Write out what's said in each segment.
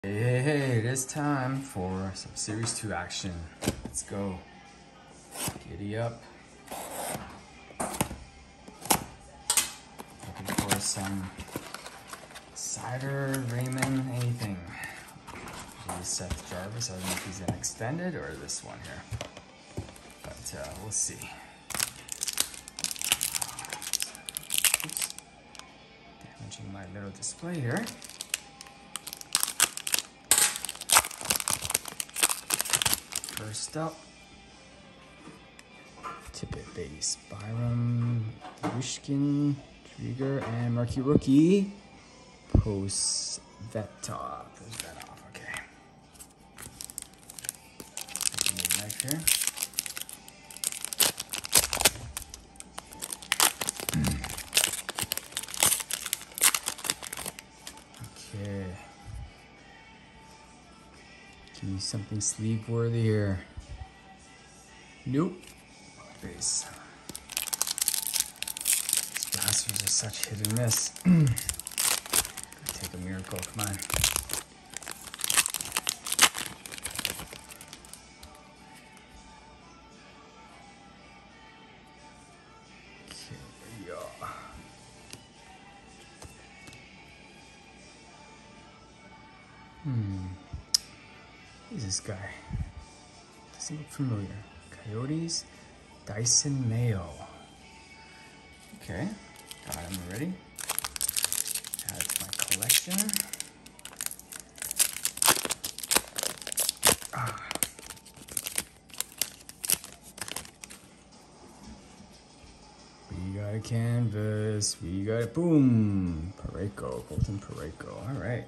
Hey, it is time for some Series 2 action. Let's go. Giddy up. Looking for some Cider, Raymond, anything. Usually Seth Jarvis, I don't know if he's an extended or this one here. But we'll see. Oops. Damaging my little display here. First up, Tippett base, Byram, Yushkin, Trigger, and Marquee Rookie, Post Vetov. There's that off, okay. Taking the knife here. Okay. Give me something sleeve worthy here. Nope. Base. These bastards are such hit and miss. Take a miracle, come on. Okay, there you go. Who's this guy? Doesn't look familiar. Coyotes, Dyson Mayo. Okay, got him already. Add to my collection. We got a canvas. We got it. Boom. Parayko, Colton Parayko. All right.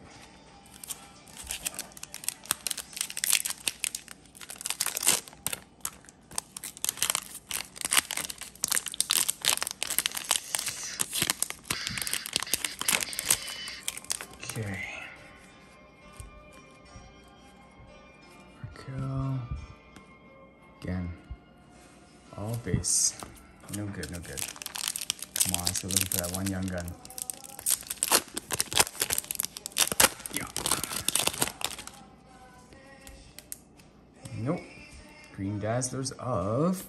Okay. Raquel. Again. All base. No good, no good. Come on, still looking for that one young gun. Yeah. Nope. Green Dazzlers of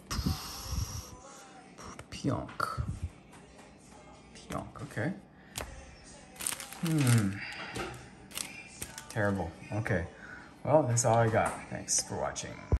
Pionk. Pionk, okay. Terrible. Okay. Well, that's all I got. Thanks for watching.